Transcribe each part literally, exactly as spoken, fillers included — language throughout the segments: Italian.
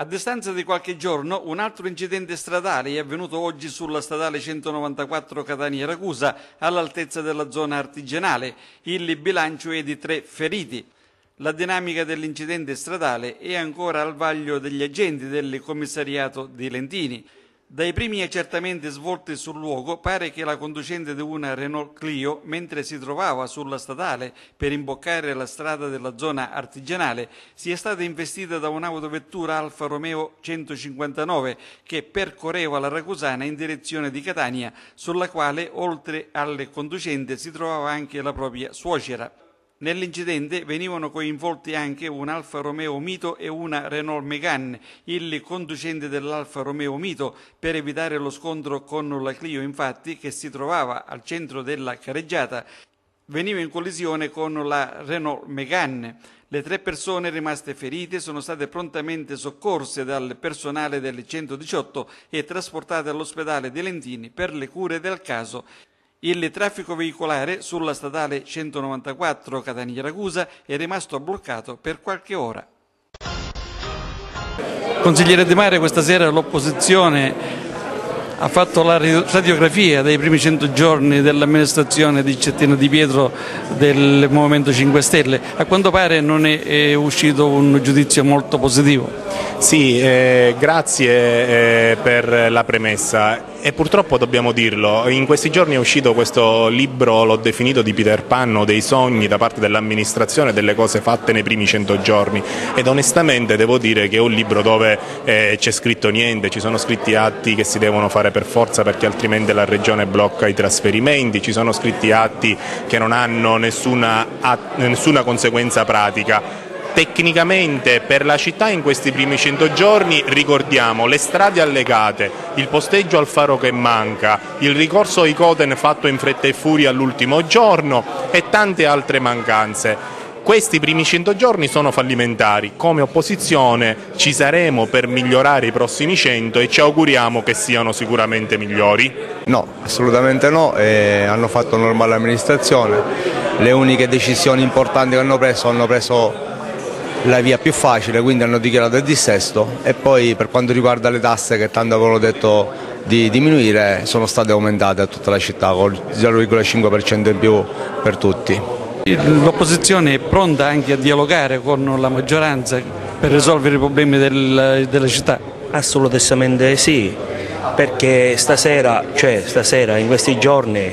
distanza di qualche giorno, un altro incidente stradale è avvenuto oggi sulla statale centonovantaquattro Catania-Ragusa, all'altezza della zona artigianale. Il bilancio è di tre feriti. La dinamica dell'incidente stradale è ancora al vaglio degli agenti del commissariato di Lentini. Dai primi accertamenti svolti sul luogo pare che la conducente di una Renault Clio, mentre si trovava sulla statale per imboccare la strada della zona artigianale, sia stata investita da un'autovettura Alfa Romeo centocinquantanove che percorreva la Ragusana in direzione di Catania, sulla quale oltre alle conducente si trovava anche la propria suocera. Nell'incidente venivano coinvolti anche un Alfa Romeo Mito e una Renault Megane. Il conducente dell'Alfa Romeo Mito, per evitare lo scontro con la Clio, infatti, che si trovava al centro della carreggiata, veniva in collisione con la Renault Megane. Le tre persone rimaste ferite sono state prontamente soccorse dal personale del centodiciotto e trasportate all'ospedale di Lentini per le cure del caso. Il traffico veicolare sulla statale centonovantaquattro Catania-Ragusa è rimasto bloccato per qualche ora. Consigliere De Mario, questa sera l'opposizione ha fatto la radiografia dei primi cento giorni dell'amministrazione di Cettina Di Pietro del Movimento cinque Stelle. A quanto pare non è, è uscito un giudizio molto positivo. Sì, eh, grazie eh, per la premessa. E purtroppo dobbiamo dirlo, in questi giorni è uscito questo libro, l'ho definito di Peter Pan, dei sogni da parte dell'amministrazione, delle cose fatte nei primi cento giorni, ed onestamente devo dire che è un libro dove eh, c'è scritto niente, ci sono scritti atti che si devono fare per forza perché altrimenti la Regione blocca i trasferimenti, ci sono scritti atti che non hanno nessuna, nessuna conseguenza pratica. Tecnicamente per la città in questi primi cento giorni ricordiamo le strade allegate, il posteggio al faro che manca, il ricorso ai Coten fatto in fretta e furia all'ultimo giorno e tante altre mancanze. Questi primi cento giorni sono fallimentari, come opposizione ci saremo per migliorare i prossimi cento e ci auguriamo che siano sicuramente migliori? No, assolutamente no, eh, hanno fatto normale amministrazione, le uniche decisioni importanti che hanno preso hanno preso la via più facile, quindi hanno dichiarato il dissesto, e poi per quanto riguarda le tasse che tanto avevano detto di diminuire sono state aumentate a tutta la città con il zero virgola cinque per cento in più per tutti. L'opposizione è pronta anche a dialogare con la maggioranza per risolvere i problemi del, della città? Assolutamente sì, perché stasera, cioè stasera in questi giorni,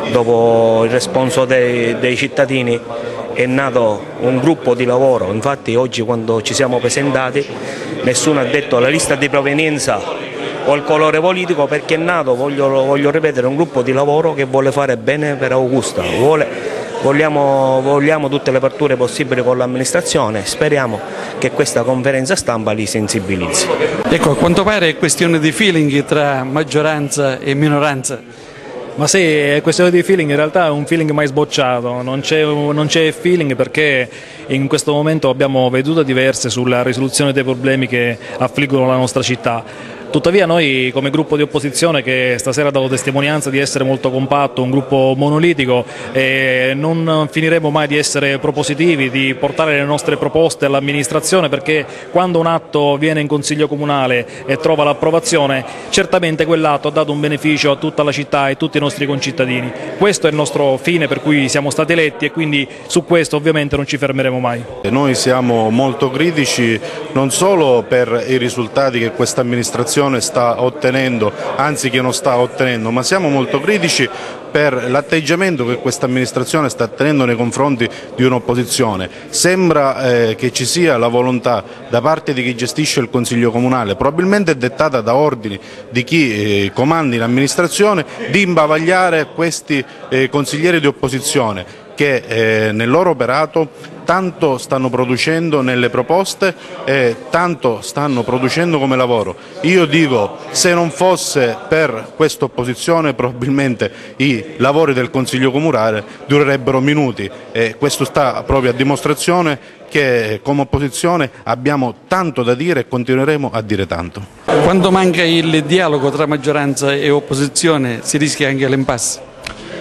dopo il responso dei, dei cittadini, è nato un gruppo di lavoro. Infatti oggi quando ci siamo presentati nessuno ha detto la lista di provenienza o il colore politico, perché è nato, voglio, voglio ripetere, un gruppo di lavoro che vuole fare bene per Augusta, vuole, vogliamo, vogliamo tutte le aperture possibili con l'amministrazione, speriamo che questa conferenza stampa li sensibilizzi. Ecco, a quanto pare è questione di feeling tra maggioranza e minoranza. Ma sì, è questione di feeling, in realtà è un feeling mai sbocciato, non c'è, non c'è feeling perché in questo momento abbiamo vedute diverse sulla risoluzione dei problemi che affliggono la nostra città. Tuttavia noi come gruppo di opposizione, che stasera ha dato testimonianza di essere molto compatto, un gruppo monolitico, eh, non finiremo mai di essere propositivi, di portare le nostre proposte all'amministrazione, perché quando un atto viene in Consiglio Comunale e trova l'approvazione, certamente quell'atto ha dato un beneficio a tutta la città e a tutti i nostri concittadini. Questo è il nostro fine per cui siamo stati eletti e quindi su questo ovviamente non ci fermeremo mai. Noi siamo molto critici non solo per i risultati che questa amministrazione sta ottenendo, anzi che non sta ottenendo, ma siamo molto critici per l'atteggiamento che questa amministrazione sta tenendo nei confronti di un'opposizione. Sembra eh, che ci sia la volontà da parte di chi gestisce il Consiglio Comunale, probabilmente dettata da ordini di chi eh, comanda in amministrazione, di imbavagliare questi eh, consiglieri di opposizione che eh, nel loro operato tanto stanno producendo nelle proposte e tanto stanno producendo come lavoro. Io dico, se non fosse per questa opposizione probabilmente i lavori del Consiglio Comunale durerebbero minuti, e questo sta proprio a dimostrazione che come opposizione abbiamo tanto da dire e continueremo a dire tanto. Quando manca il dialogo tra maggioranza e opposizione si rischia anche l'impasse.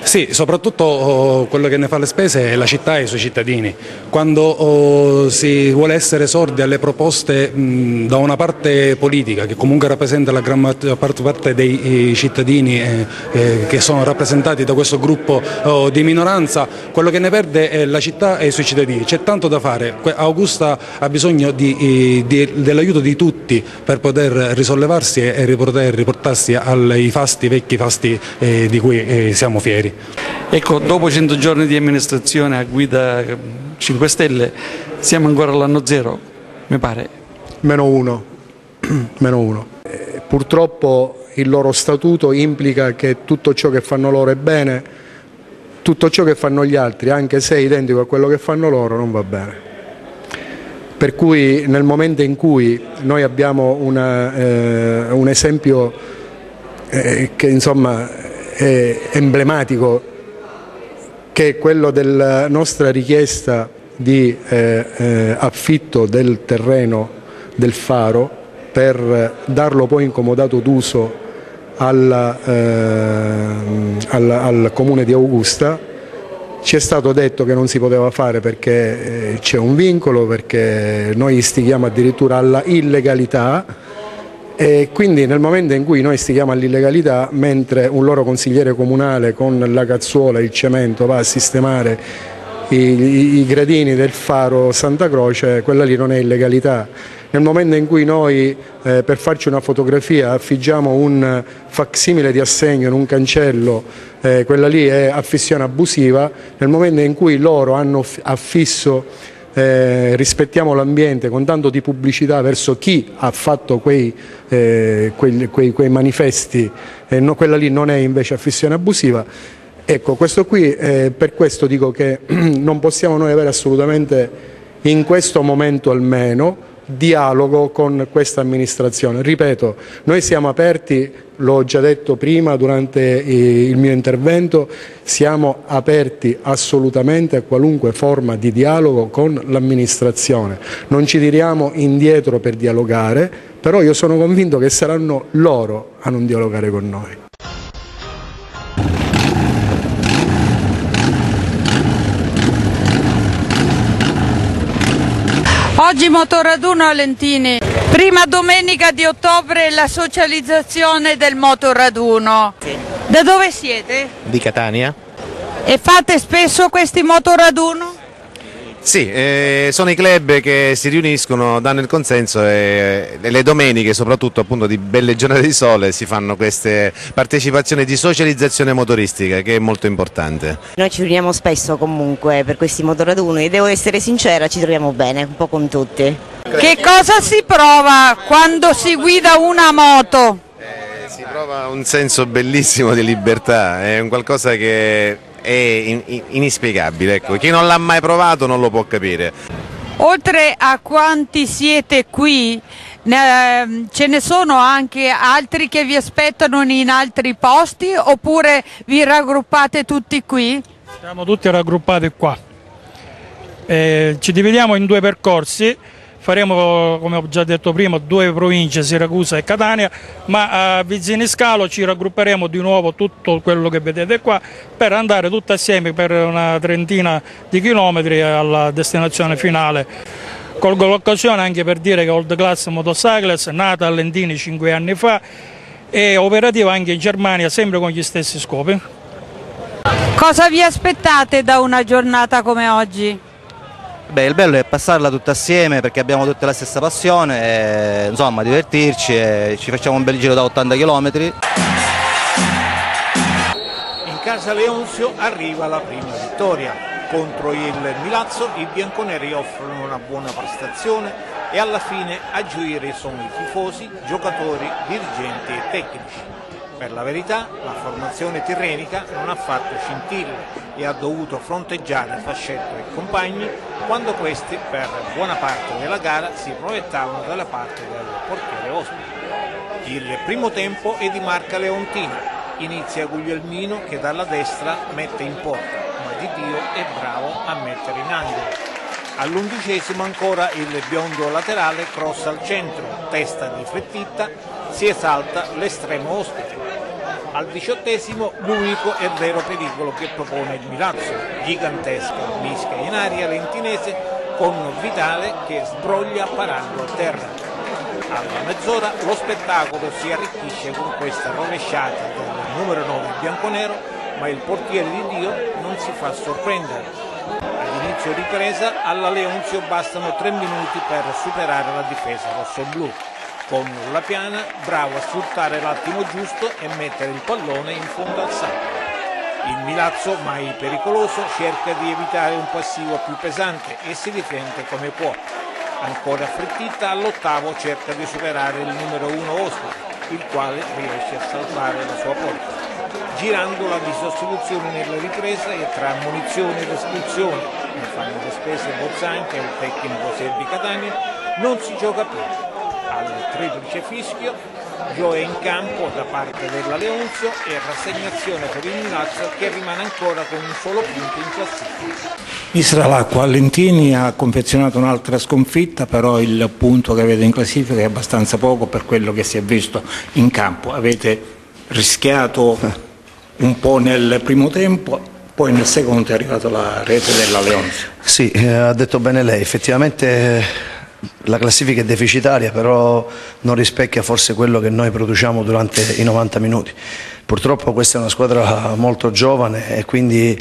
Sì, soprattutto oh, quello che ne fa le spese è la città e i suoi cittadini. Quando oh, si vuole essere sordi alle proposte mh, da una parte politica, che comunque rappresenta la gran parte dei cittadini eh, eh, che sono rappresentati da questo gruppo oh, di minoranza, quello che ne perde è la città e i suoi cittadini. C'è tanto da fare. Augusta ha bisogno di, di, dell'aiuto di tutti per poter risollevarsi e, e poter riportarsi ai fasti, vecchi fasti eh, di cui eh, siamo fieri. Ecco, dopo cento giorni di amministrazione a guida cinque Stelle, siamo ancora all'anno zero, mi pare. Meno uno. Meno uno. Eh, purtroppo il loro statuto implica che tutto ciò che fanno loro è bene, tutto ciò che fanno gli altri, anche se è identico a quello che fanno loro, non va bene. Per cui nel momento in cui noi abbiamo una, eh, un esempio eh, che insomma è emblematico, che è quello della nostra richiesta di eh, eh, affitto del terreno del faro per darlo poi in comodato d'uso al, eh, al, al comune di Augusta. Ci è stato detto che non si poteva fare perché eh, c'è un vincolo, perché noi istighiamo addirittura alla illegalità. E quindi nel momento in cui noi stiamo all'illegalità, mentre un loro consigliere comunale con la cazzuola e il cemento va a sistemare i, i, i gradini del faro Santa Croce, quella lì non è illegalità. Nel momento in cui noi eh, per farci una fotografia affiggiamo un facsimile di assegno in un cancello, eh, quella lì è affissione abusiva. Nel momento in cui loro hanno affisso Eh, rispettiamo l'ambiente con tanto di pubblicità verso chi ha fatto quei, eh, quei, quei, quei manifesti, eh, no, quella lì non è invece affissione abusiva. Ecco, questo qui, eh, per questo dico che non possiamo noi avere assolutamente, in questo momento almeno, dialogo con questa amministrazione. Ripeto, noi siamo aperti, l'ho già detto prima durante il mio intervento, siamo aperti assolutamente a qualunque forma di dialogo con l'amministrazione. Non ci tiriamo indietro per dialogare, però io sono convinto che saranno loro a non dialogare con noi. Oggi motoraduno a Lentini, prima domenica di ottobre la socializzazione del motoraduno. Da dove siete? Di Catania. E fate spesso questi motoraduno? Sì, eh, sono i club che si riuniscono, danno il consenso e, e le domeniche, soprattutto appunto di belle giornate di sole, si fanno queste partecipazioni di socializzazione motoristica che è molto importante. Noi ci riuniamo spesso comunque per questi motoraduni e devo essere sincera, ci troviamo bene, un po' con tutti. Che cosa si prova quando si guida una moto? Eh, si prova un senso bellissimo di libertà, è un qualcosa che è inspiegabile, ecco. Chi non l'ha mai provato non lo può capire. Oltre a quanti siete qui, ce ne sono anche altri che vi aspettano in altri posti oppure vi raggruppate tutti qui? Siamo tutti raggruppati qua, eh, ci dividiamo in due percorsi. Faremo, come ho già detto prima, due province, Siracusa e Catania, ma a Vizziniscalo ci raggrupperemo di nuovo tutto quello che vedete qua per andare tutti assieme per una trentina di chilometri alla destinazione finale. Colgo l'occasione anche per dire che Old Class Motorcycles è nata a Lentini cinque anni fa e è operativa anche in Germania, sempre con gli stessi scopi. Cosa vi aspettate da una giornata come oggi? Beh, il bello è passarla tutta assieme perché abbiamo tutta la stessa passione, e, insomma divertirci e ci facciamo un bel giro da ottanta chilometri. In casa Leonzio arriva la prima vittoria. Contro il Milazzo i bianconeri offrono una buona prestazione e alla fine a gioire sono i tifosi, giocatori, dirigenti e tecnici. Per la verità, la formazione tirrenica non ha fatto scintille e ha dovuto fronteggiare Fascetto e compagni quando questi, per buona parte della gara, si proiettavano dalla parte del portiere ospite. Il primo tempo è di marca leontina. Inizia Guglielmino che dalla destra mette in porta, ma Di Dio è bravo a mettere in angolo. All'undicesimo ancora il biondo laterale crossa al centro, testa di Flettitta, si esalta l'estremo ospite. Al diciottesimo l'unico e vero pericolo che propone il Milazzo, gigantesca mischia in aria lentinese con Vitale che sbroglia parando a terra. Alla mezz'ora lo spettacolo si arricchisce con questa rovesciata del numero nove bianconero, ma il portiere di Dio non si fa sorprendere. All'inizio ripresa alla Leonzio bastano tre minuti per superare la difesa rossoblù, con La Piana bravo a sfruttare l'attimo giusto e mettere il pallone in fondo al sacco. Il Milazzo, mai pericoloso, cerca di evitare un passivo più pesante e si difende come può. Ancora affrettita, all'ottavo cerca di superare il numero uno ospite, il quale riesce a salvare la sua porta. Girandola di sostituzioni nella ripresa e tra munizioni ed espulsioni, ne fanno le spese Bozzanchi e il tecnico Serbi Catania, non si gioca più. Al triplice fischio, gioia in campo da parte della Leonzio e rassegnazione per il Milazzo che rimane ancora con un solo punto in classifica. Isra Lacqua, Lentini ha confezionato un'altra sconfitta, però il punto che avete in classifica è abbastanza poco per quello che si è visto in campo. Avete rischiato un po' nel primo tempo, poi nel secondo è arrivata la rete della Leonzio. Sì, eh, ha detto bene lei, effettivamente la classifica è deficitaria, però non rispecchia forse quello che noi produciamo durante i novanta minuti. Purtroppo questa è una squadra molto giovane e quindi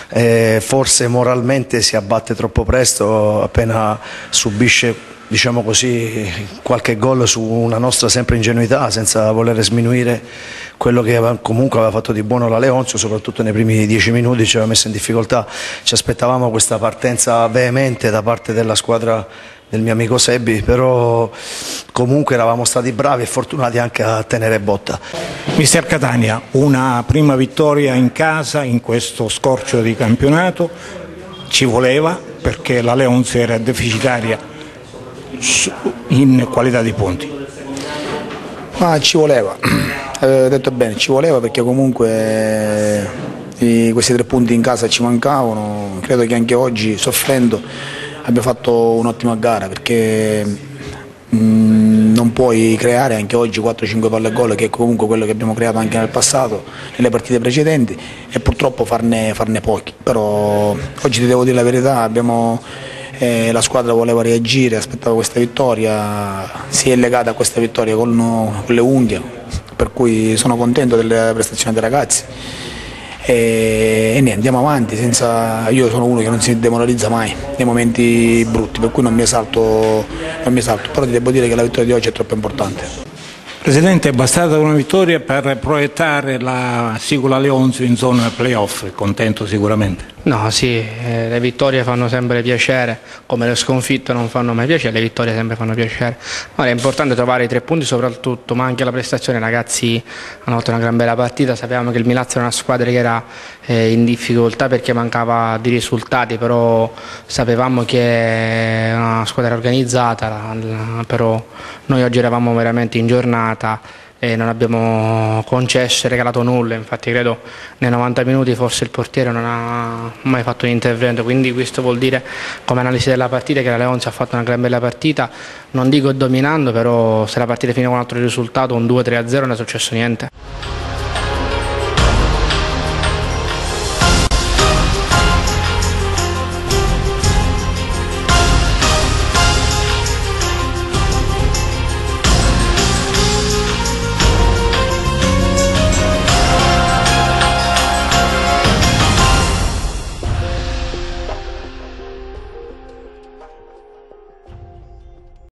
eh, forse moralmente si abbatte troppo presto appena subisce, diciamo così, qualche gol su una nostra sempre ingenuità, senza voler sminuire quello che aveva, comunque aveva fatto di buono la Leonzio, soprattutto nei primi dieci minuti ci aveva messo in difficoltà. Ci aspettavamo questa partenza veemente da parte della squadra del mio amico Sebbi, però comunque eravamo stati bravi e fortunati anche a tenere botta. Mister Catania, una prima vittoria in casa in questo scorcio di campionato, ci voleva perché la Leonzio era deficitaria in qualità di punti. Ma ci voleva, avete detto bene, ci voleva perché comunque eh, questi tre punti in casa ci mancavano. Credo che anche oggi, soffrendo, abbia fatto un'ottima gara perché mh, non puoi creare anche oggi quattro cinque palle gol, che è comunque quello che abbiamo creato anche nel passato, nelle partite precedenti, e purtroppo farne, farne pochi. Però oggi ti devo dire la verità, abbiamo, eh, la squadra voleva reagire, aspettava questa vittoria, si è legata a questa vittoria con, con le unghie, per cui sono contento delle prestazioni dei ragazzi. E, e niente, andiamo avanti, senza, io sono uno che non si demoralizza mai nei momenti brutti, per cui non mi esalto, non mi esalto, però ti devo dire che la vittoria di oggi è troppo importante. Presidente, è bastata una vittoria per proiettare la Sicula Leonzio in zona playoff, contento sicuramente? No, sì, eh, le vittorie fanno sempre piacere, come le sconfitte non fanno mai piacere, le vittorie sempre fanno piacere. Ma è importante trovare i tre punti soprattutto, ma anche la prestazione. I ragazzi hanno fatto una gran bella partita, sapevamo che il Milazzo era una squadra che era eh, in difficoltà perché mancava di risultati, però sapevamo che era una squadra organizzata, la, la, però noi oggi eravamo veramente in giornata e non abbiamo concesso e regalato nulla. Infatti credo nei novanta minuti forse il portiere non ha mai fatto un intervento, quindi questo vuol dire, come analisi della partita, che la Leonzio ha fatto una gran bella partita, non dico dominando, però se la partita finiva con un altro risultato, un due tre a zero, non è successo niente.